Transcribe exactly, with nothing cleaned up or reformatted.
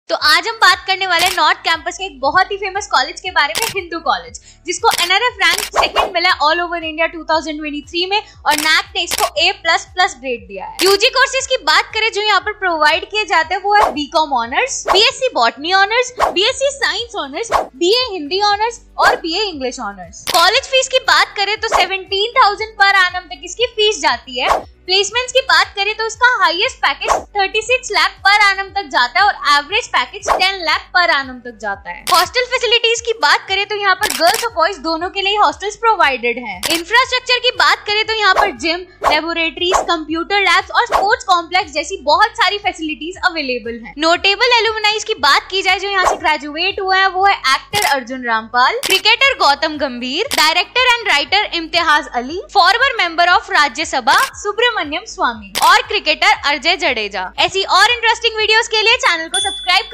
तो आज हम बात करने वाले नॉर्थ कैंपस के एक बहुत ही फेमस कॉलेज के बारे में, हिंदू कॉलेज, जिसको N R F rank second मिला all over India two thousand twenty three में और नैक ने इसको ए प्लस प्लस ग्रेड दिया है। यूजी कोर्सेज की बात करें जो यहाँ पर प्रोवाइड किए जाते हैं वो है B Com honours, B Sc botany honours, B Sc science honours, BA Hindi honours और BA English honours. College fees की बात करें तो सेवनटीन थाउजेंड पर एनम तक इसकी फीस जाती है। प्लेसमेंट्स की बात करें तो उसका highest package thirty six lakh per annum तक जाता है और average package ten lakh per annum तक जाता है। हॉस्टल फैसिलिटीज की बात करें तो यहाँ पर गर्ल्स और बॉयज दोनों के लिए हॉस्टल्स प्रोवाइडेड हैं। इंफ्रास्ट्रक्चर की बात करें तो यहाँ पर जिम, लेबोरेटरीज, कंप्यूटर लैब्स और स्पोर्ट्स कॉम्प्लेक्स जैसी बहुत सारी फैसिलिटीज अवेलेबल हैं। नोटेबल एलुमनाइज की बात की जाए जो यहाँ से ग्रेजुएट हुए हैं वो है actor Arjun Rampal, cricketer Gautam Gambhir, director and writer Imtiaz Ali, former member of Rajya Sabha Subramanian Swamy और क्रिकेटर अजय जडेजा। ऐसी और इंटरेस्टिंग वीडियोस के लिए चैनल को सब्सक्राइब